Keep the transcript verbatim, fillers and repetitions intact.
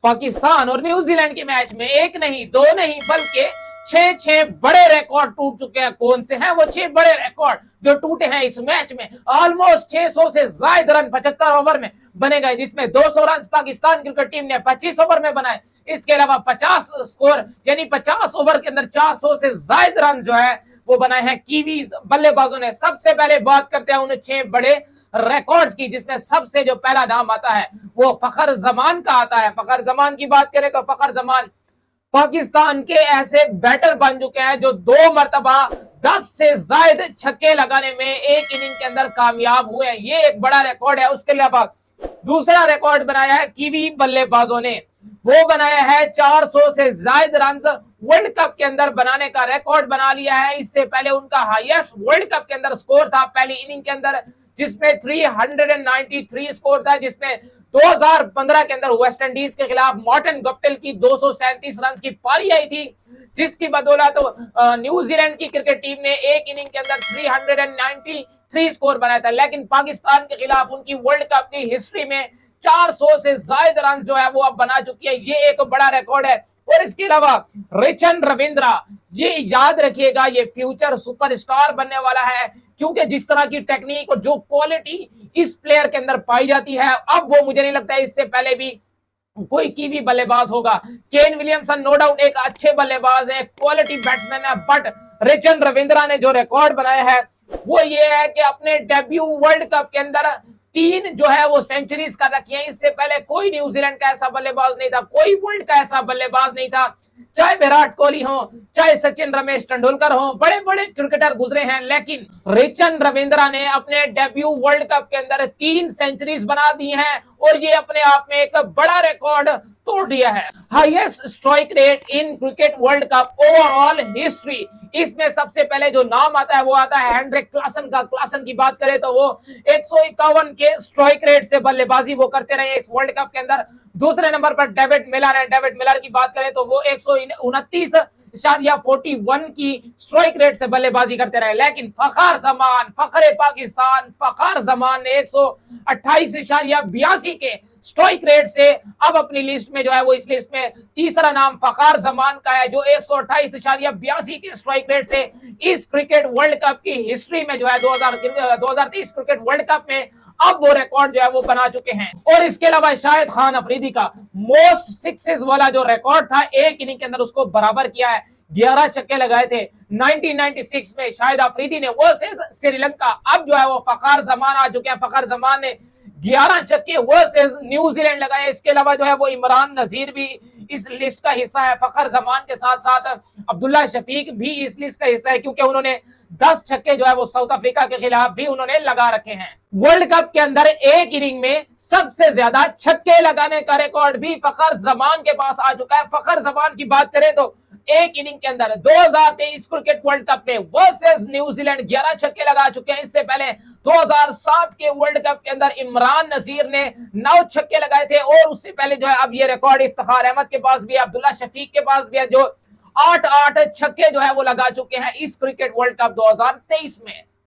पाकिस्तान और न्यूजीलैंड के मैच में एक नहीं दो नहीं बल्कि छह छह बड़े रिकॉर्ड टूट चुके हैं। कौन से हैं वो छह बड़े रिकॉर्ड जो टूटे हैं इस मैच में? ऑलमोस्ट छह सौ से ज्यादा रन पचहत्तर ओवर में बने गए, जिसमें दो सौ रन पाकिस्तान क्रिकेट टीम ने पच्चीस ओवर में बनाए। इसके अलावा पचास स्कोर यानी पचास ओवर के अंदर चार सौ से ज्यादा रन जो है वो बनाए हैं कीवीज बल्लेबाजों ने। सबसे पहले बात करते हैं उन छह बड़े रिकॉर्ड्स की, जिसमें सबसे जो पहला नाम आता है वो फखर जमान का आता है। फखर जमान की बात करें तो फखर जमान पाकिस्तान के ऐसे बैटर बन चुके हैं जो दो मरतबा दस से ज्यादा छक्के लगाने में एक इनिंग के अंदर कामयाब हुए हैं। ये एक बड़ा रिकॉर्ड है। उसके अलावा दूसरा रिकॉर्ड बनाया है कीवी बल्लेबाजों ने, वो बनाया है चार सौ से ज्यादा रन वर्ल्ड कप के अंदर बनाने का रिकॉर्ड बना लिया है। इससे पहले उनका हाईएस्ट वर्ल्ड कप के अंदर स्कोर था पहली इनिंग के अंदर, जिसमें तीन सौ तिरानवे स्कोर था, जिसमें दो हज़ार पंद्रह के अंदर वेस्ट इंडीज के खिलाफ मॉर्टन गप्टिल की दो सौ सैंतीस रन की पारी आई थी, जिसकी बदौलत तो न्यूजीलैंड की क्रिकेट टीम ने एक इनिंग के अंदर तीन सौ तिरानवे स्कोर बनाया था। लेकिन पाकिस्तान के खिलाफ उनकी वर्ल्ड कप की हिस्ट्री में चार सौ से ज्यादा रन जो है वो अब बना चुकी है। ये एक बड़ा रिकॉर्ड है। और इसके अलावा रिचन रविंद्रा, ये याद रखिएगा, ये फ्यूचर सुपरस्टार बनने वाला है, क्योंकि जिस तरह की टेक्निक और जो क्वालिटी इस प्लेयर के अंदर पाई जाती है, अब वो मुझे नहीं लगता है इससे पहले भी कोई कीवी बल्लेबाज होगा। केन विलियमसन नो डाउट एक अच्छे बल्लेबाज है, क्वालिटी बैट्समैन है, बट रिचन रविंद्रा ने जो रिकॉर्ड बनाया है वो ये है कि अपने डेब्यू वर्ल्ड कप के अंदर तीन जो है वो सेंचुरीज कर रखी है। इससे पहले कोई न्यूजीलैंड का ऐसा बल्लेबाज नहीं था, कोई वर्ल्ड का ऐसा बल्लेबाज नहीं था, चाहे विराट कोहली हो, चाहे सचिन रमेश तेंदुलकर हो, बड़े बड़े क्रिकेटर गुजरे हैं, लेकिन रिचन रविंद्रा ने अपने डेब्यू वर्ल्ड कप के अंदर तीन सेंचुरीज बना दी हैं और ये अपने आप में एक बड़ा रिकॉर्ड तोड़ दिया है। Highest strike rate in cricket World Cup overall history, इसमें सबसे पहले जो नाम आता है वो आता है हेनरिक क्लासन का। क्लासन की बात करें तो वो एक सौ इक्यावन के स्ट्राइक रेट से बल्लेबाजी वो करते रहे इस वर्ल्ड कप के अंदर। दूसरे नंबर पर डेविड मिलर है। डेविड मिलर की बात करें तो वो एक सौ उनतीस इशारिया फोर्टी वन की स्ट्राइक रेट से बल्लेबाजी करते रहे। लेकिन फखर जमान, फखरे पाकिस्तान फखर जमान ने एक सौ अट्ठाईस इशारिया बयासी के स्ट्राइक रेट से अब अपनी लिस्ट में जो है वो इस लिस्ट में तीसरा नाम फखर जमान का है, जो एक सौ अट्ठाईस इशारिया बयासी के स्ट्राइक रेट से इस क्रिकेट वर्ल्ड कप की हिस्ट्री में जो है दो हजार तेईस क्रिकेट वर्ल्ड कप में अब वो रिकॉर्ड जो है वो बना चुके हैं। और इसके अलावा शाहिद खान अफरीदी का मोस्ट सिक्सेस वाला जो रिकॉर्ड था एक इनिंग के अंदर उसको बराबर किया है। ग्यारह छक्के लगाए थे उन्नीस सौ छियानवे में शाहिद अफरीदी ने वर्सेस श्रीलंका। अब जो है वो फखर जमान आ चुके हैं। फखर जमान ने ग्यारह छक्के वर्सेस न्यूजीलैंड लगाए। इसके अलावा जो है वो इमरान नजीर भी इस लिस्ट का हिस्सा है। फखर जमान के साथ साथ अब्दुल्ला शफीक भी इस लिस्ट का हिस्सा है, क्योंकि उन्होंने दस छक्के जो है वो साउथ अफ्रीका के खिलाफ भी उन्होंने लगा रखे हैं। वर्ल्ड कप के अंदर एक इनिंग में सबसे ज्यादा छक्के लगाने का रिकॉर्ड भी फखर जमान के पास आ चुका है। फखर जमान की बात करें तो एक इनिंग के अंदर दो हज़ार तेईस क्रिकेट वर्ल्ड कप में वर्सेस न्यूजीलैंड ग्यारह छक्के लगा चुके हैं। इससे पहले दो हज़ार सात के वर्ल्ड कप के अंदर इमरान नजीर ने नौ छक्के लगाए थे, और उससे पहले जो है अब ये रिकॉर्ड इफ्तिखार अहमद के पास भी है, अब्दुल्ला शफीक के पास भी है, जो आठ आठ छक्के जो है वो लगा चुके हैं इस क्रिकेट वर्ल्ड कप दो हज़ार तेईस में।